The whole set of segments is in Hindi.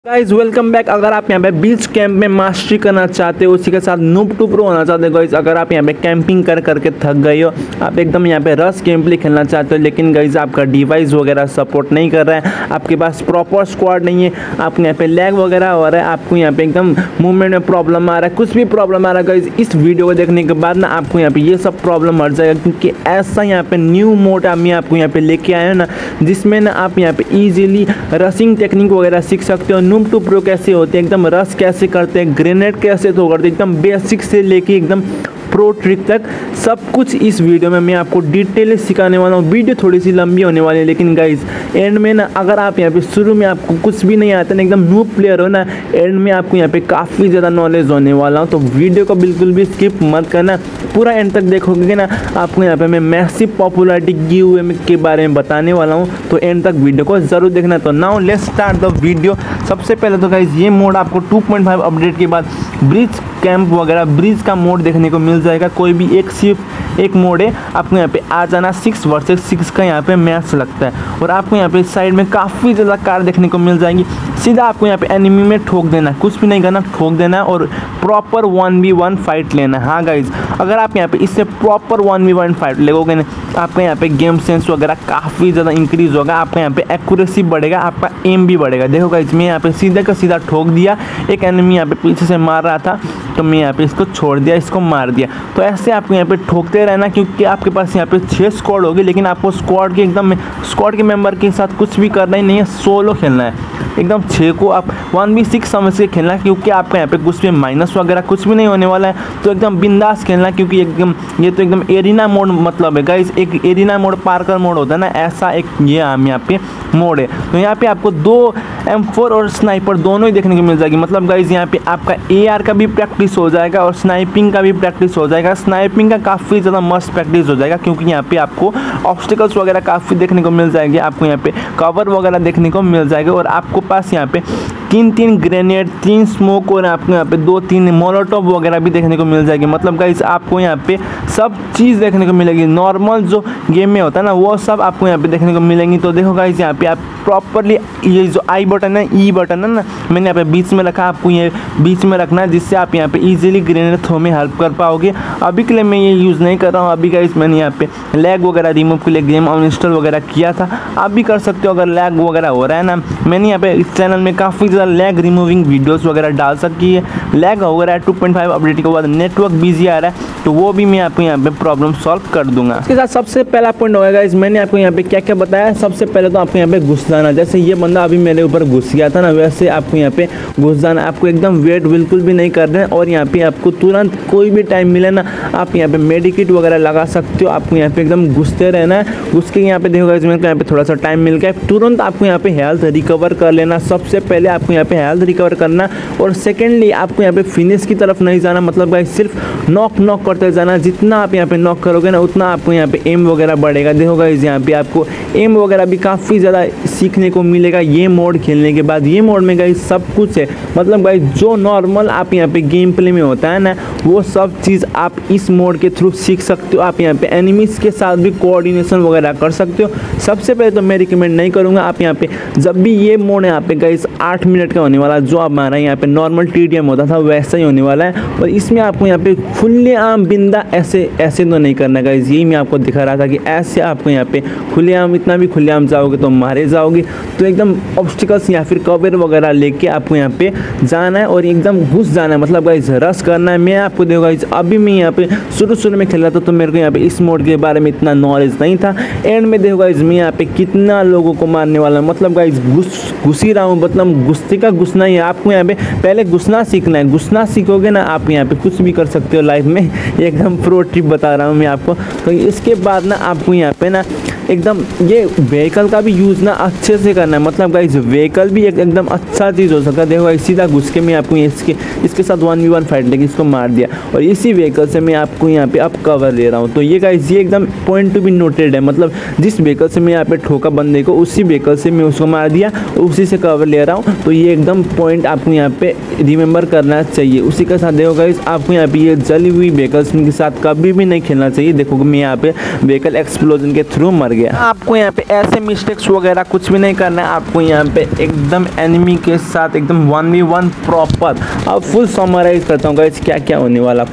Guys welcome back. अगर आप यहाँ पे बीच कैंप में मास्टरी करना चाहते हो, उसी के साथ नूब टू प्रो होना चाहते हो गाइज, अगर आप यहाँ पे कैंपिंग कर करके थक गए हो, आप एकदम यहाँ पे रश गेम प्ले खेलना चाहते हो, लेकिन गाइज आपका डिवाइस वगैरह सपोर्ट नहीं कर रहा है, आपके पास प्रॉपर स्क्वाड नहीं है, आपको यहाँ पे लैग वगैरह हो रहा है, आपको यहाँ पे एकदम मूवमेंट में प्रॉब्लम आ रहा है, कुछ भी प्रॉब्लम आ रहा है गाइज, इस वीडियो को देखने के बाद ना आपको यहाँ पे ये सब प्रॉब्लम हट जाएगा। क्योंकि ऐसा यहाँ पे न्यू मोड मैं आपको यहाँ पे लेके आया हूँ ना, जिसमें ना आप यहाँ पे ईजिली रशिंग टेक्निक वगैरह सीख सकते हो, नूब टू प्रो कैसे होते हैं, एकदम रश कैसे करते हैं, ग्रेनेड कैसे तो करते हैं, एकदम बेसिक से लेके एकदम प्रो ट्रिक तक सब कुछ इस वीडियो में मैं आपको डिटेल सिखाने वाला हूँ। वीडियो थोड़ी सी लंबी होने वाली है, लेकिन गाइज एंड में ना अगर आप यहाँ पे शुरू में आपको कुछ भी नहीं आता ना, एकदम न्यू प्लेयर हो ना, एंड में आपको यहाँ पे काफ़ी ज़्यादा नॉलेज होने वाला हूँ। तो वीडियो को बिल्कुल भी स्किप मत करना, पूरा एंड तक देखोगे ना, आपको यहाँ पे मैं मैसिव पॉपुलैरिटी गिव के बारे में बताने वाला हूँ, तो एंड तक वीडियो को ज़रूर देखना। तो now let's start the video. सबसे पहले तो गाइज ये मोड आपको 2.5 अपडेट के बाद ब्रिज कैंप वगैरह ब्रिज का मोड देखने को मिल जाएगा। कोई भी सिर्फ एक मोड है, आपको यहाँ पे आ जाना 6 वर्सेस 6 का यहाँ पे मैच लगता है, और आपको यहाँ पे साइड में काफ़ी ज़्यादा कार देखने को मिल जाएंगी। सीधा आपको यहाँ पे एनिमी में ठोक देना, कुछ भी नहीं करना, ठोक देना और प्रॉपर 1v1 फाइट लेना। हाँ गाइज, अगर आप यहाँ पे इससे प्रॉपर 1v1 फाइट लेगोगे ना, आपका यहाँ पे गेम सेंस वगैरह काफ़ी ज़्यादा इंक्रीज होगा, आपका यहाँ पे एक्यूरेसी बढ़ेगा, आपका एम भी बढ़ेगा। देखो गाइज, मैं यहाँ पे सीधे का सीधा ठोक दिया, एक एनिमी यहाँ पे पीछे से मार रहा था, तो मैं यहाँ पे इसको छोड़ दिया, इसको मार दिया। तो ऐसे आपको यहाँ पे ठोकते रहना, क्योंकि आपके पास यहाँ पे 6 स्क्वाड होगी, लेकिन आपको स्क्वाड के मेंबर के साथ कुछ भी करना ही नहीं है, सोलो खेलना है। एकदम 6 को आप 1v6 समझ के खेलना, क्योंकि आपका यहाँ पे कुछ भी माइनस वगैरह कुछ भी नहीं होने वाला है, तो एकदम बिंदास खेलना। क्योंकि एकदम ये तो एकदम एरिना मोड मतलब है गाइस, एक एरिना मोड पार्कर मोड होता है ना, ऐसा एक ये यहाँ पे मोड है। तो यहाँ पे आपको 2 M4 और स्नाइपर दोनों ही देखने को मिल जाएगी। मतलब गाइस यहाँ पे आपका AR का भी प्रैक्टिस हो जाएगा और स्नाइपिंग का भी प्रैक्टिस हो जाएगा। स्नाइपिंग का काफ़ी ज़्यादा मस्त प्रैक्टिस हो जाएगा, क्योंकि यहाँ पे आपको ऑब्स्टिकल्स वगैरह काफ़ी देखने को मिल जाएंगे, आपको यहाँ पे कवर वगैरह देखने को मिल जाएगा, और आपको पास यहाँ पे 3 ग्रेनेड, 3 स्मोक, और आपको यहाँ पे 2-3 मोलोटॉप वगैरह भी देखने को मिल जाएगी। मतलब गाइस आपको यहाँ पे सब चीज़ देखने को मिलेगी, नॉर्मल जो गेम में होता है ना, वो सब आपको यहाँ पे देखने को मिलेंगी। तो देखो गाइस, यहाँ पे आप प्रॉपरली ये जो आई बटन है, ई बटन है ना, मैंने यहाँ पे बीच में रखा, आपको ये बीच में रखना है, जिससे आप यहाँ पे इजीली ग्रेनेड थ्रो में हेल्प कर पाओगे। अभी के लिए मैं ये यूज़ नहीं कर रहा हूँ, अभी गाइस मैंने यहाँ पे लैग वगैरह रिमूव के लिए गेम अनइंस्टॉल वगैरह किया था। आप भी कर सकते हो अगर लैग वगैरह हो रहा है ना। मैंने यहाँ पे इस चैनल में काफ़ी ज़्यादा लैग रिमूविंग वीडियोस वगैरह डाल सकी है। लैग हो रहा है 2.5 अपडेट के बाद, नेटवर्क बिजी आ रहा है, तो वो भी मैं आपको यहाँ पे प्रॉब्लम सॉल्व कर दूंगा। इसके साथ सबसे पहला पॉइंट होगा गाइस, मैंने आपको यहाँ पे क्या क्या बताया। सबसे पहले तो आपको यहाँ पे घुस जाना, जैसे ये बंदा अभी मेरे ऊपर घुस गया था ना, वैसे आपको यहाँ पे घुस जाना। आपको एकदम वेट बिल्कुल भी नहीं करना है, और यहाँ पे आपको तुरंत कोई भी टाइम मिले ना, आप यहाँ पे मेडिकेट वगैरह लगा सकते हो। आपको यहाँ पे एकदम घुसते रहना है, घुस के यहाँ पे देखो गाइस, मेरे को यहाँ पे थोड़ा सा टाइम मिल गया, तुरंत आपको यहाँ पे हेल्थ रिकवर कर लेना। सबसे पहले आपको यहाँ पे हेल्थ रिकवर करना, और सेकेंडली आपको यहाँ पे फिनिश की तरफ नहीं जाना। मतलब गाइस सिर्फ नॉक करते जाना, जितना आप यहाँ पे नॉक करोगे ना, उतना आपको यहाँ पे एम वगैरह बढ़ेगा। देखो गाइस, यहाँ पे आपको एम वगैरह भी काफ़ी ज़्यादा सीखने को मिलेगा ये मोड खेलने के बाद। ये मोड में गाइस सब कुछ है, मतलब गाइस जो नॉर्मल आप यहाँ पे गेम प्ले में होता है ना, वो सब चीज़ आप इस मोड के थ्रू सीख सकते हो। आप यहाँ पे एनिमीज के साथ भी कोऑर्डिनेशन वगैरह कर सकते हो। सबसे पहले तो मैं रिकमेंड नहीं करूँगा, आप यहाँ पे जब भी ये मोड यहाँ पे गाइस 8 मिनट का होने वाला, जो हमारा यहाँ पे नॉर्मल TDM होता था वैसा ही होने वाला है। और इसमें आपको यहाँ पे खुलेआम बिंदा ऐसे तो नहीं करना गाइस, यही मैं आपको दिखा रहा था कि ऐसे आपको यहाँ पे खुलेआम, इतना भी खुलेआम जाओगे तो मारे जाओगे। तो एकदम ऑब्स्टिकल्स या फिर कवर वगैरह लेके आपको यहाँ पे जाना है और एकदम घुस जाना है। मतलब गाइस रश करना है। मैं आपको देखो गाइस, अभी मैं यहाँ पे शुरू में खेल रहा था, तो मेरे को यहाँ पे इस मोड के बारे में इतना नॉलेज नहीं था। एंड में देखो गाइस, मैं यहाँ पे कितना लोगों को मारने वाला हूँ। मतलब गाइस घुस ही रहा हूँ, मतलब घुसते का घुसना ही है। आपको यहाँ पे पहले घुसना सीखना है, घुसना सीखोगे ना, आप यहाँ पे कुछ भी कर सकते हो लाइफ में। एकदम प्रो टिप बता रहा हूँ मैं आपको। तो इसके बाद ना आपको यहाँ पे ना एकदम ये व्हीकल का भी यूज़ ना अच्छे से करना है। मतलब गाइस व्हीकल भी एकदम अच्छा चीज़ हो सकता है। देखो गाइस, सीधा घुस के मैं आपको इसके साथ 1v1 फाइट लेके इसको मार दिया, और इसी व्हीकल से मैं आपको यहाँ पे अब कवर ले रहा हूँ। तो ये गाइस, ये एकदम पॉइंट टू बी नोटेड है। मतलब जिस व्हीकल से मैं यहाँ पे ठोका बंदे को, उसी व्हीकल से मैं उसको मार दिया, उसी से कवर ले रहा हूँ। तो ये एकदम पॉइंट आपको यहाँ पे रिमेंबर करना चाहिए। उसी के साथ देखो गाइस, आपको यहाँ पे ये जली हुई व्हीकल्स के साथ कभी भी नहीं खेलना चाहिए। देखो मैं यहाँ पे व्हीकल एक्सप्लोजन के थ्रू मर गया। गया। आपको यहाँ पे ऐसे मिस्टेक्स वगैरह कुछ भी नहीं करना है। आपको यहाँ पे एकदम एनिमी के साथ एकदम 1v1 प्रॉपर। अब फुल समराइज करता हूँ गाइस क्या क्या होने वाला।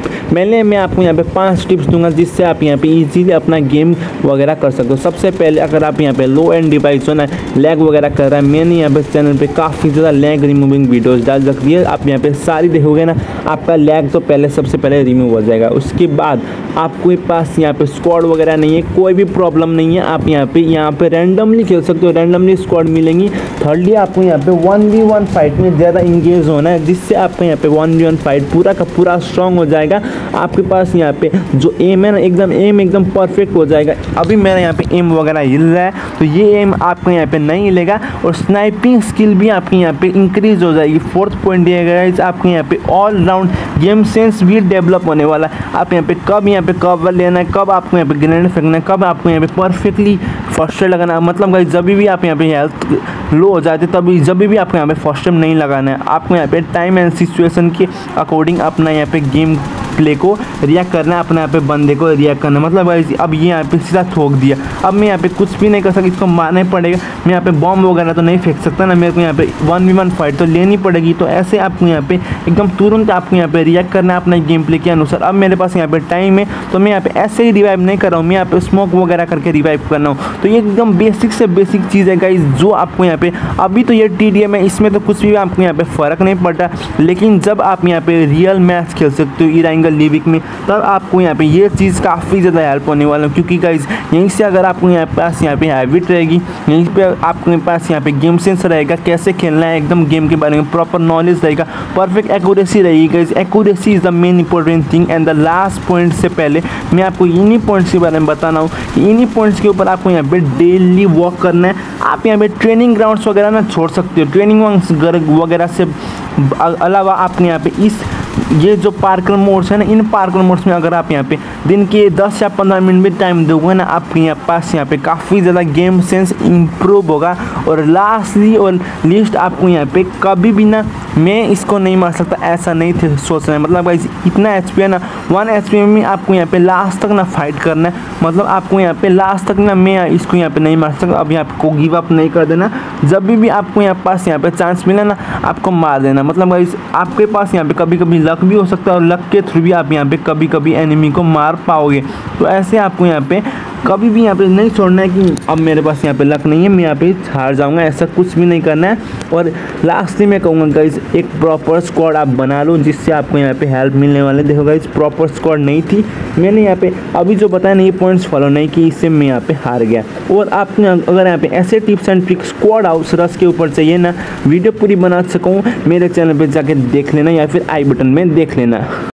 मैं आपको यहाँ पे 5 टिप्स दूंगा जिससे आप यहाँ पे इजीली अपना गेम वगैरह कर सकते हो। सबसे पहले अगर आप यहाँ पे लो एंड डिवाइस हो ना, लैग वगैरह कर रहा है, मैंने यहाँ पे चैनल पे काफ़ी ज़्यादा लैग रिमूविंग वीडियोस डाल रखी है। आप यहाँ पे सारी देखोगे ना, आपका लैग तो सबसे पहले रिमूव हो जाएगा। उसके बाद आपके पास यहाँ पे स्क्वाड वगैरह नहीं है, कोई भी प्रॉब्लम नहीं है। आप यहाँ पे रैंडमली खेल सकते हो, रैंडमली स्क्वाड मिलेंगी। थर्डली आपको यहाँ पे 1v1 फाइट में ज़्यादा इंगेज होना है जिससे आपका यहाँ पे 1v1 फाइट पूरा का पूरा स्ट्रॉन्ग हो जाएगा। आपके पास यहाँ पे जो एम है ना, एकदम परफेक्ट हो जाएगा। अभी मेरा यहाँ पे एम वगैरह हिल रहा है तो ये एम आपको यहाँ पे नहीं हिलेगा। और स्नाइपिंग स्किल भी आपकी यहाँ पे इंक्रीज हो जाएगी। 4th पॉइंट ये गाइस, आपके यहाँ पे ऑल राउंड गेम सेंस भी डेवलप होने वाला है। आप यहाँ पे कवर लेना है, कब आपको यहाँ पे ग्रेनेड फेंकना है, कब आपको यहाँ पे परफेक्टली फर्स्ट एड लगाना है। मतलब गाइस जब भी आप यहाँ पे हेल्थ लो हो जाती है तभी जब भी आपको यहाँ पे फर्स्ट एड नहीं लगाना है। आपको यहाँ पे टाइम एंड सिचुएशन के अकॉर्डिंग अपना यहाँ पे गेम प्ले को रिएक्ट करना है, अपने यहाँ पे बंदे को रिएक्ट करना है। मतलब गाइस अब ये यहाँ पे सीधा ठोक दिया, अब मैं यहाँ पे कुछ भी नहीं कर सकता, इसको मारना ही पड़ेगा। मैं यहाँ पे बॉम्ब वगैरह तो नहीं फेंक सकता ना, मेरे को यहाँ पे 1v1 फाइट तो लेनी पड़ेगी। तो ऐसे आपको यहाँ पे एकदम तुरंत आपको यहाँ पे रिएक्ट करना है अपने गेम प्ले के अनुसार। अब मेरे पास यहाँ पे टाइम है तो मैं यहाँ पे ऐसे ही रिवाइव नहीं कर रहा हूँ, मैं यहाँ पे स्मोक वगैरह करके रिवाइव कर रहा हूँ। तो ये एकदम बेसिक से बेसिक चीज़ है गाइस जो आपको यहाँ पे, अभी तो ये TDM है, इसमें तो कुछ भी आपको यहाँ पे फ़र्क नहीं पड़ता। लेकिन जब आप यहाँ पे रियल मैच खेल सकते हो इराइंगल लिविक में, तब आपको यहाँ पे ये चीज़ काफ़ी ज़्यादा हेल्प होने वाला है। क्योंकि गाइस यहीं से अगर आपको यहाँ पास यहाँ पे हैबिट रहेगी, यहीं पे आपके पास यहाँ पे गेम सेंस रहेगा, कैसे खेलना है एकदम गेम के बारे में प्रॉपर नॉलेज रहेगा, परफेक्ट एक्यूरेसी रहेगी। Guys accuracy is the main important thing. And the last point से पहले मैं आपको इन्हीं पॉइंट्स के बारे में बताना हूँ। इन्हीं पॉइंट्स के ऊपर आपको यहाँ पे डेली वर्क करना है। आप यहाँ पे ट्रेनिंग ग्राउंड्स वगैरह ना छोड़ सकते हो, ट्रेनिंग वगैरह से अलावा आपने यहाँ पे ये जो पार्कर मोड्स है ना, इन पार्कर मोड्स में अगर आप यहाँ पे दिन के 10 या 15 मिनट में टाइम दोगे ना, आपके यहाँ पास यहाँ पे काफ़ी ज़्यादा गेम सेंस इम्प्रूव होगा। और लास्टली और लीस्ट आपको यहाँ पे कभी भी ना मैं इसको नहीं मार सकता ऐसा नहीं थे सोचना है। मतलब गाइस इतना HP है ना, 1 HP में आपको यहाँ पे लास्ट तक ना फाइट करना है। मतलब आपको यहाँ पे लास्ट तक ना मैं इसको यहाँ पे नहीं मार सकता। अभी आपको गिव अप नहीं कर देना, जब भी आपको यहाँ पास यहाँ पे चांस मिले ना आपको मार देना। मतलब गाइस आपके पास यहाँ पे कभी कभी लक भी हो सकता है और लक के थ्रू भी आप यहाँ पे कभी कभी एनिमी को मार पाओगे। तो ऐसे आपको यहाँ पे कभी भी यहाँ पे नहीं छोड़ना है कि अब मेरे पास यहाँ पे लक नहीं है मैं यहाँ पे हार जाऊँगा, ऐसा कुछ भी नहीं करना है। और लास्टली मैं कहूँगा गाइस एक प्रॉपर स्क्वाड आप बना लो जिससे आपको यहाँ पे हेल्प मिलने वाले। देखो गाइस प्रॉपर स्क्वाड नहीं थी, मैंने यहाँ पे अभी जो बताया ना ये पॉइंट्स फॉलो नहीं की, इससे मैं यहाँ पे हार गया। और आपने अगर यहाँ पे ऐसे tips and tricks squad house rush के ऊपर चाहिए ना, वीडियो पूरी बना सकूँ, मेरे चैनल पर जाके देख लेना या फिर आई बटन में देख लेना।